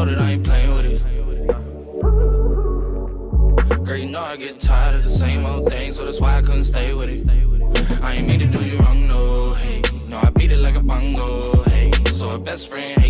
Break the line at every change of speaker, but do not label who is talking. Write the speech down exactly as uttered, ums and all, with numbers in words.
know that I ain't playing with it. Girl, you know I get tired of the same old thing, so that's why I couldn't stay with it. I ain't mean to do you wrong, no, hey. No, I beat it like a bongo, hey. So a best friend